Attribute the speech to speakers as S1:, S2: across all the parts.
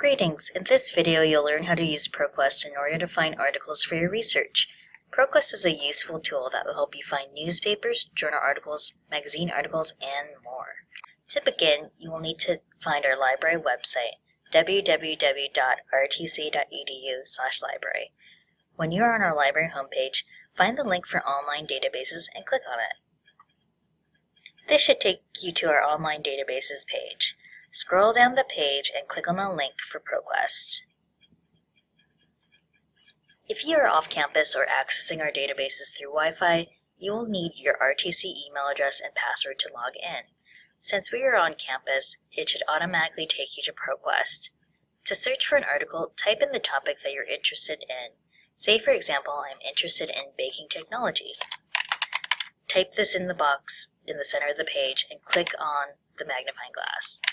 S1: Greetings! In this video, you'll learn how to use ProQuest in order to find articles for your research. ProQuest is a useful tool that will help you find newspapers, journal articles, magazine articles, and more. To begin, you will need to find our library website, www.rtc.edu/library. When you are on our library homepage, find the link for online databases and click on it. This should take you to our online databases page. Scroll down the page and click on the link for ProQuest. If you are off campus or accessing our databases through Wi-Fi, you will need your RTC email address and password to log in. Since we are on campus, it should automatically take you to ProQuest. To search for an article, type in the topic that you're interested in. Say, for example, I'm interested in baking technology. Type this in the box in the center of the page and click on the magnifying glass.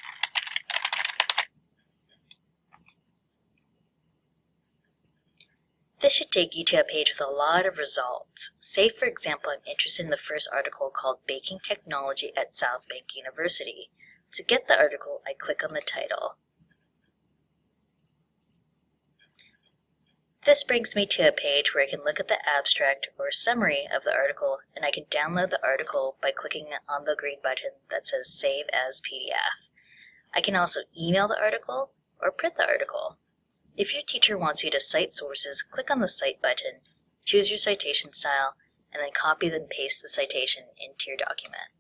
S1: This should take you to a page with a lot of results. Say, for example, I'm interested in the first article called Baking Technology at South Bank University. To get the article, I click on the title. This brings me to a page where I can look at the abstract or summary of the article, and I can download the article by clicking on the green button that says Save as PDF. I can also email the article or print the article. If your teacher wants you to cite sources, click on the Cite button, choose your citation style, and then copy and paste the citation into your document.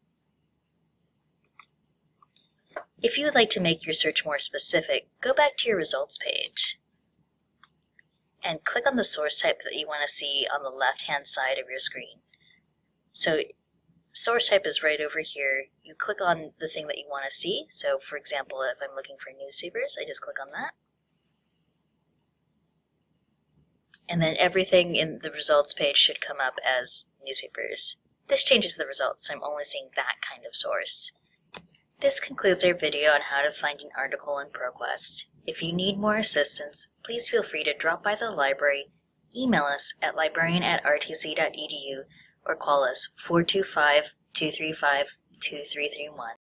S1: If you would like to make your search more specific, go back to your results page and click on the source type that you want to see on the left-hand side of your screen. So source type is right over here. You click on the thing that you want to see. So for example, if I'm looking for newspapers, I just click on that. And then everything in the results page should come up as newspapers. This changes the results, so I'm only seeing that kind of source. This concludes our video on how to find an article in ProQuest. If you need more assistance, please feel free to drop by the library, email us at librarian@rtc.edu, or call us 425-235-2331.